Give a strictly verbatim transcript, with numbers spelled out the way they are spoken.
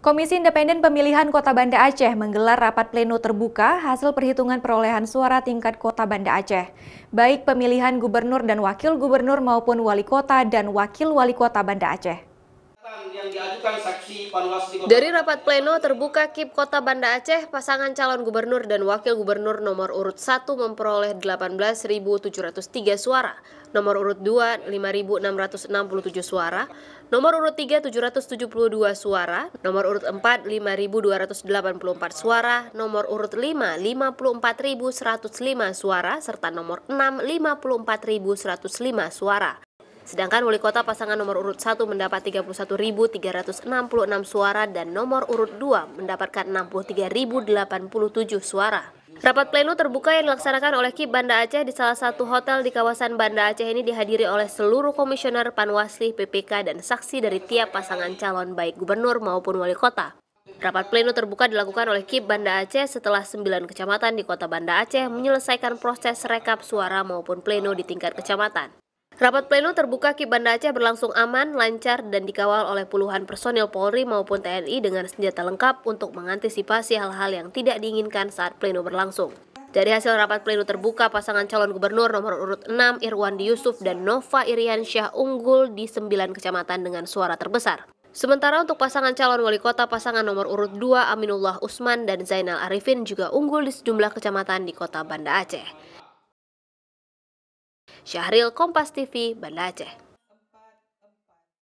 Komisi Independen Pemilihan Kota Banda Aceh menggelar rapat pleno terbuka hasil perhitungan perolehan suara tingkat Kota Banda Aceh, baik pemilihan gubernur dan wakil gubernur maupun wali kota dan wakil wali kota Banda Aceh. Dari rapat pleno terbuka K I P Kota Banda Aceh, pasangan calon gubernur dan wakil gubernur nomor urut satu memperoleh delapan belas ribu tujuh ratus tiga suara, nomor urut dua lima ribu enam ratus enam puluh tujuh suara, nomor urut tiga tujuh ratus tujuh puluh dua suara, nomor urut empat lima ribu dua ratus delapan puluh empat suara, nomor urut lima lima puluh empat ribu seratus lima suara, serta nomor enam lima puluh empat ribu seratus lima suara. Sedangkan wali kota pasangan nomor urut satu mendapat tiga puluh satu ribu tiga ratus enam puluh enam suara dan nomor urut dua mendapatkan enam puluh tiga ribu delapan puluh tujuh suara. Rapat pleno terbuka yang dilaksanakan oleh K I P Banda Aceh di salah satu hotel di kawasan Banda Aceh ini dihadiri oleh seluruh komisioner Panwasli, P P K, dan saksi dari tiap pasangan calon baik gubernur maupun wali kota. Rapat pleno terbuka dilakukan oleh K I P Banda Aceh setelah sembilan kecamatan di kota Banda Aceh menyelesaikan proses rekap suara maupun pleno di tingkat kecamatan. Rapat pleno terbuka K I P Banda Aceh berlangsung aman, lancar, dan dikawal oleh puluhan personil Polri maupun T N I dengan senjata lengkap untuk mengantisipasi hal-hal yang tidak diinginkan saat pleno berlangsung. Dari hasil rapat pleno terbuka, pasangan calon gubernur nomor urut enam Irwandi Yusuf dan Nova Iriansyah unggul di sembilan kecamatan dengan suara terbesar. Sementara untuk pasangan calon wali kota, pasangan nomor urut dua Aminullah Usman dan Zainal Arifin juga unggul di sejumlah kecamatan di kota Banda Aceh. Syahril, Kompas T V, Banda Aceh.